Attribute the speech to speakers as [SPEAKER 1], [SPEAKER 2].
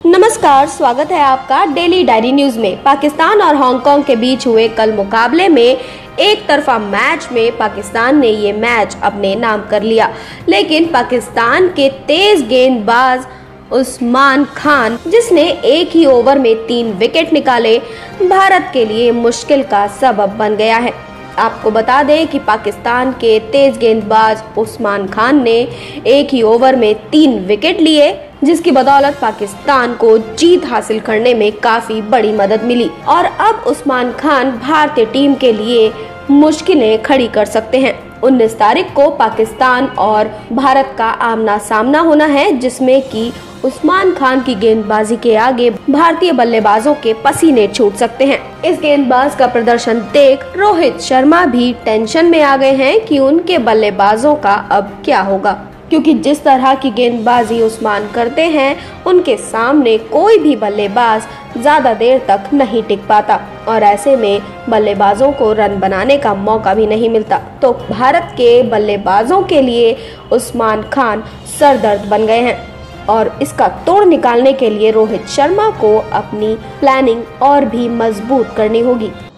[SPEAKER 1] नमस्कार, स्वागत है आपका डेली डायरी न्यूज में। पाकिस्तान और हांगकांग के बीच हुए कल मुकाबले में एक तरफा मैच में पाकिस्तान ने ये मैच अपने नाम कर लिया, लेकिन पाकिस्तान के तेज गेंदबाज उस्मान खान, जिसने एक ही ओवर में 3 विकेट निकाले, भारत के लिए मुश्किल का सबब बन गया है। आपको बता दें कि पाकिस्तान के तेज गेंदबाज उस्मान खान ने एक ही ओवर में 3 विकेट लिए, जिसकी बदौलत पाकिस्तान को जीत हासिल करने में काफी बड़ी मदद मिली और अब उस्मान खान भारतीय टीम के लिए मुश्किलें खड़ी कर सकते हैं। 19 तारीख को पाकिस्तान और भारत का आमना सामना होना है, जिसमें कि उस्मान खान की गेंदबाजी के आगे भारतीय बल्लेबाजों के पसीने छूट सकते हैं। इस गेंदबाज का प्रदर्शन देख रोहित शर्मा भी टेंशन में आ गए हैं कि उनके बल्लेबाजों का अब क्या होगा, क्योंकि जिस तरह की गेंदबाजी उस्मान करते हैं, उनके सामने कोई भी बल्लेबाज ज्यादा देर तक नहीं टिक पाता और ऐसे में बल्लेबाजों को रन बनाने का मौका भी नहीं मिलता। तो भारत के बल्लेबाजों के लिए उस्मान खान सरदर्द बन गए हैं और इसका तोड़ निकालने के लिए रोहित शर्मा को अपनी प्लानिंग और भी मजबूत करनी होगी।